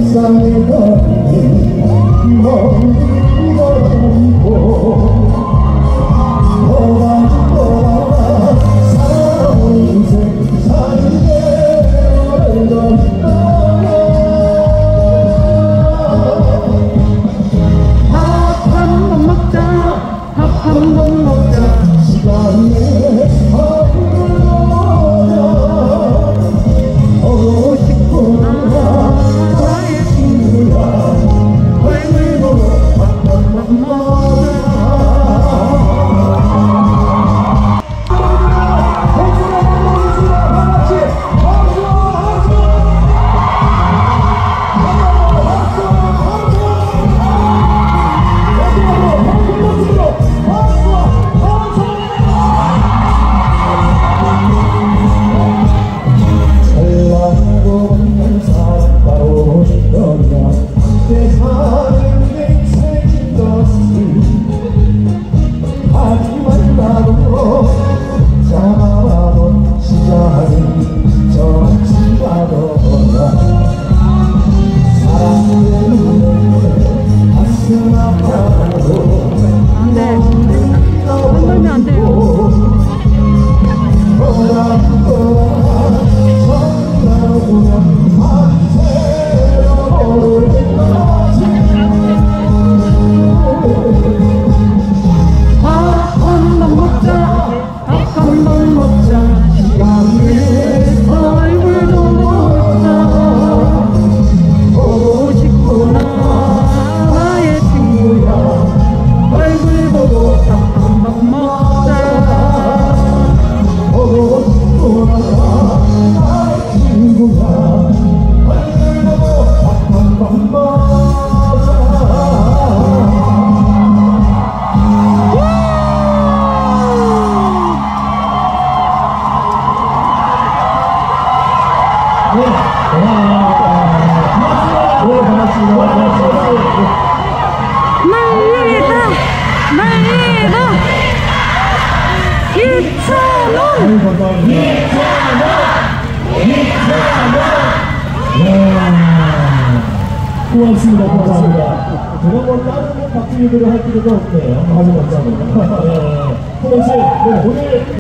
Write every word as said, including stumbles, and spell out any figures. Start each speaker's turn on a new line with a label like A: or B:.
A: 세상에 닿는 먼 이고 한번 먹자 시간에 오고 싶구나 나의 친구야 얼굴 보고 한번 먹자 네, 고맙습니다.
B: 말리다, 말리다, 이천 원.
A: 이천 원, 이천 원. 고맙습니다. 고맙습니다. 제가 뭐 다른 박수 유도를 할 필요가 없네요. 아주 감사합니다. 네, 호동 씨, 네, 오늘